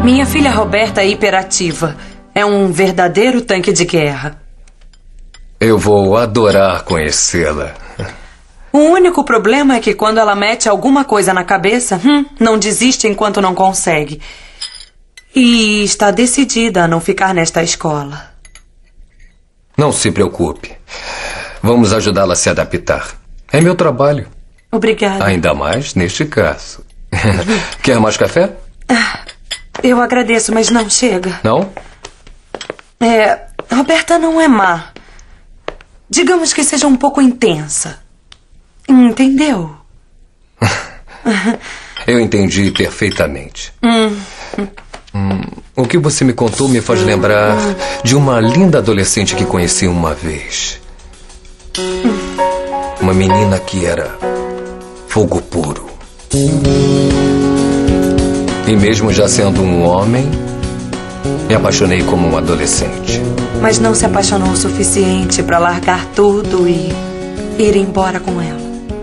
Minha filha Roberta é hiperativa. É um verdadeiro tanque de guerra. Eu vou adorar conhecê-la. O único problema é que quando ela mete alguma coisa na cabeça, não desiste enquanto não consegue. E está decidida a não ficar nesta escola. Não se preocupe. Vamos ajudá-la a se adaptar. É meu trabalho. Obrigada. Ainda mais neste caso. Quer mais café? Eu agradeço, mas não chega. Não? Roberta não é má. Digamos que seja um pouco intensa. Entendeu? Eu entendi perfeitamente. O que você me contou me faz lembrar de uma linda adolescente que conheci uma vez. Uma menina que era fogo puro. E mesmo já sendo um homem, me apaixonei como um adolescente. Mas não se apaixonou o suficiente para largar tudo e ir embora com ela.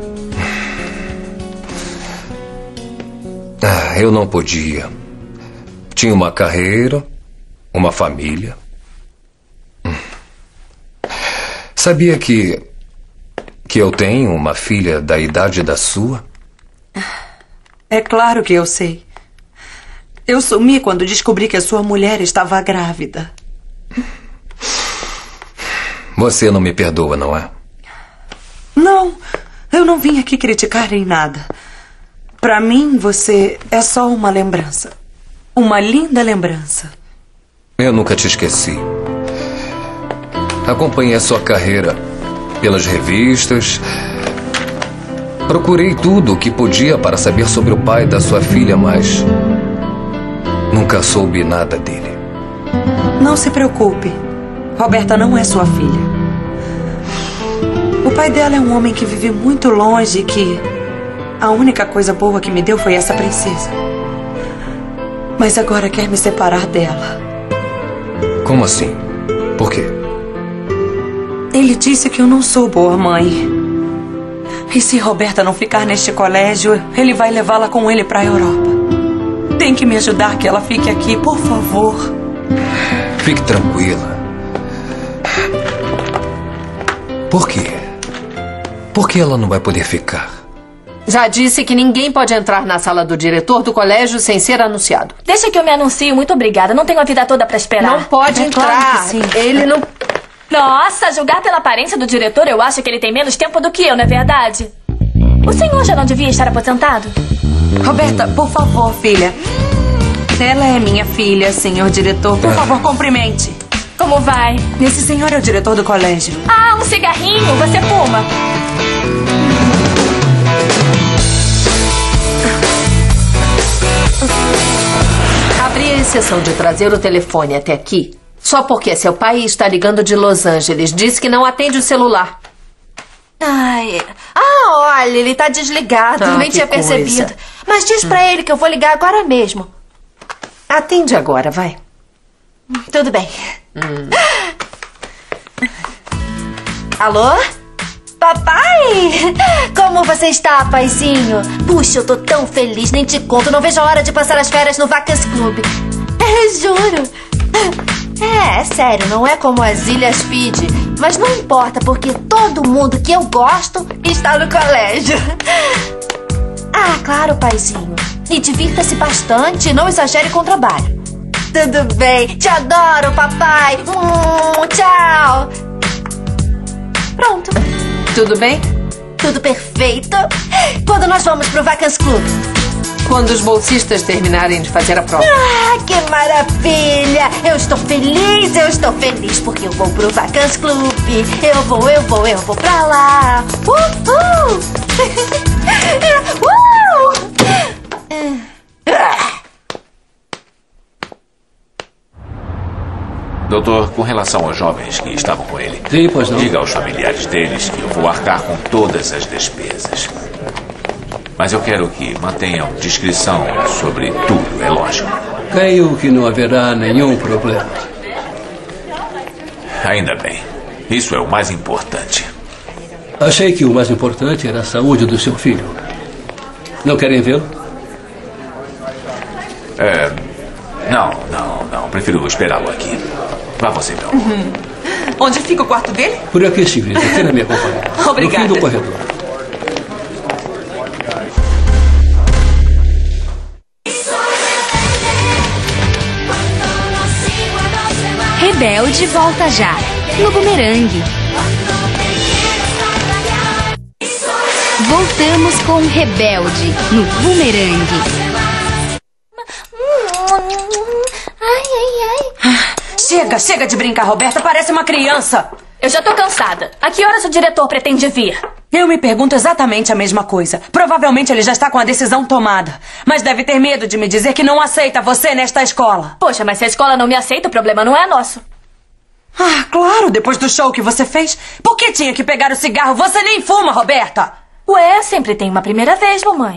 Eu não podia. Tinha uma carreira, uma família. Sabia que eu tenho uma filha da idade da sua? É claro que eu sei. Eu sumi quando descobri que a sua mulher estava grávida. Você não me perdoa, não é? Não, eu não vim aqui criticar em nada. Para mim, você é só uma lembrança. Uma linda lembrança. Eu nunca te esqueci. Acompanhei a sua carreira pelas revistas. Procurei tudo o que podia para saber sobre o pai da sua filha, mas nunca soube nada dele. Não se preocupe. Roberta não é sua filha. O pai dela é um homem que vive muito longe e que a única coisa boa que me deu foi essa princesa. Mas agora quer me separar dela. Como assim? Por quê? Ele disse que eu não sou boa mãe. E se Roberta não ficar neste colégio, ele vai levá-la com ele para a Europa. Tem que me ajudar que ela fique aqui, por favor. Fique tranquila. Por quê? Por que ela não vai poder ficar? Já disse que ninguém pode entrar na sala do diretor do colégio sem ser anunciado. Deixa que eu me anuncio, muito obrigada. Não tenho a vida toda pra esperar. Não pode entrar. Claro que sim. Ele não... Nossa, a julgar pela aparência do diretor, eu acho que ele tem menos tempo do que eu, não é verdade? O senhor já não devia estar aposentado? Roberta, por favor, filha. Ela é minha filha, senhor diretor. Por favor, cumprimente. Como vai? Esse senhor é o diretor do colégio. Ah, um cigarrinho. Você fuma? Abri a exceção de trazer o telefone até aqui só porque seu pai está ligando de Los Angeles. Disse que não atende o celular. Ai. Olha, ele tá desligado. Nem tinha percebido. Coisa. Mas diz pra ele que eu vou ligar agora mesmo. Atende agora, vai. Tudo bem. Alô? Papai! Como você está, paizinho? Puxa, eu tô tão feliz, nem te conto. Não vejo a hora de passar as férias no Vacas Club. Juro. É sério, não é como as Ilhas Fiji. Mas não importa, porque todo mundo que eu gosto está no colégio. Ah, claro, paizinho. E divirta-se bastante, não exagere com o trabalho. Tudo bem, te adoro, papai. Tchau. Pronto. Tudo bem? Tudo perfeito. Quando nós vamos pro Vacas Club? Quando os bolsistas terminarem de fazer a prova. Ah, que maravilha! Eu estou feliz, porque eu vou pro Vacas Club. Eu vou pra lá. Doutor, com relação aos jovens que estavam com ele, Sim, pois não. diga aos familiares deles que eu vou arcar com todas as despesas. Mas eu quero que mantenham discrição sobre tudo, é lógico. Creio que não haverá nenhum problema. Ainda bem. Isso é o mais importante. Achei que o mais importante era a saúde do seu filho. Não querem vê-lo? Não. Prefiro esperá-lo aqui. Vá você, meu amor. Onde fica o quarto dele? Por aqui, senhorita. Queira me acompanhar. Obrigada. No fim do corredor. Rebelde volta já, no Bumerangue. Voltamos com Rebelde, no Bumerangue. Chega de brincar, Roberta. Parece uma criança. Eu já tô cansada. A que horas o diretor pretende vir? Eu me pergunto exatamente a mesma coisa. Provavelmente ele já está com a decisão tomada. Mas deve ter medo de me dizer que não aceita você nesta escola. Poxa, mas se a escola não me aceita, o problema não é nosso. Ah, claro, depois do show que você fez. Por que tinha que pegar o cigarro? Você nem fuma, Roberta. Ué, sempre tem uma primeira vez, mamãe.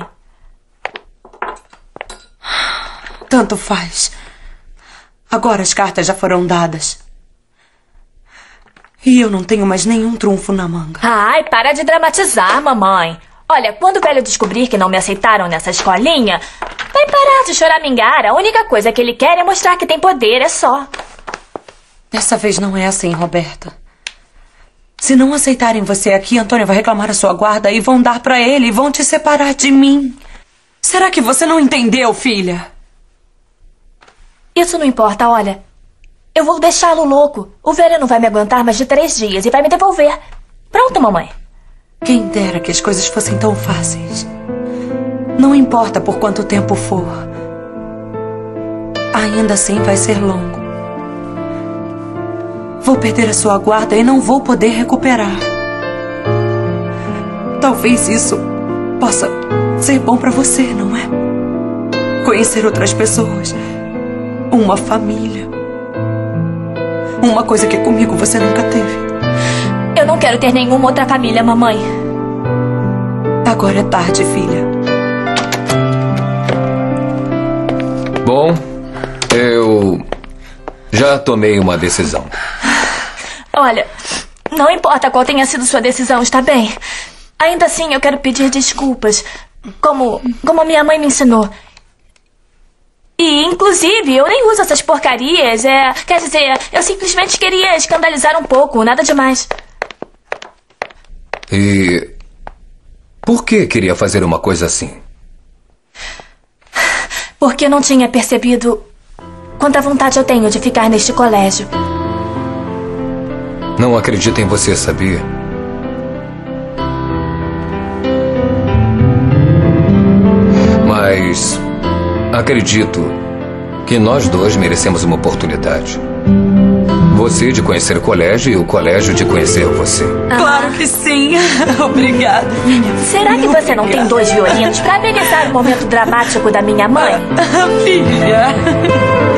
Tanto faz. Agora as cartas já foram dadas. E eu não tenho mais nenhum trunfo na manga. Ai, para de dramatizar, mamãe. Olha, quando o velho descobrir que não me aceitaram nessa escolinha, vai parar de choramingar. A única coisa que ele quer é mostrar que tem poder, é só. Dessa vez não é assim, Roberta. Se não aceitarem você aqui, Antônio vai reclamar a sua guarda e vão dar pra ele e vão te separar de mim. Será que você não entendeu, filha? Isso não importa, olha. Eu vou deixá-lo louco. O velho não vai me aguentar mais de 3 dias e vai me devolver. Pronto, mamãe. Quem dera que as coisas fossem tão fáceis. Não importa por quanto tempo for. Ainda assim vai ser longo. Vou perder a sua guarda e não vou poder recuperar. Talvez isso possa ser bom pra você, não é? Conhecer outras pessoas. Uma família. Uma coisa que comigo você nunca teve. Eu não quero ter nenhuma outra família, mamãe. Agora é tarde, filha. Bom, eu já tomei uma decisão. Olha, não importa qual tenha sido sua decisão, está bem? Ainda assim, eu quero pedir desculpas. Como a minha mãe me ensinou. E, inclusive, eu nem uso essas porcarias. Quer dizer, eu simplesmente queria escandalizar um pouco, nada demais. E por que queria fazer uma coisa assim? Porque eu não tinha percebido quanta vontade eu tenho de ficar neste colégio. Não acredito em você, sabia? Mas acredito que nós dois merecemos uma oportunidade. Você de conhecer o colégio e o colégio de conhecer você. Claro que sim. Obrigada, minha Será que você não tem 2 violinos para amenizar o momento dramático da minha mãe? filha.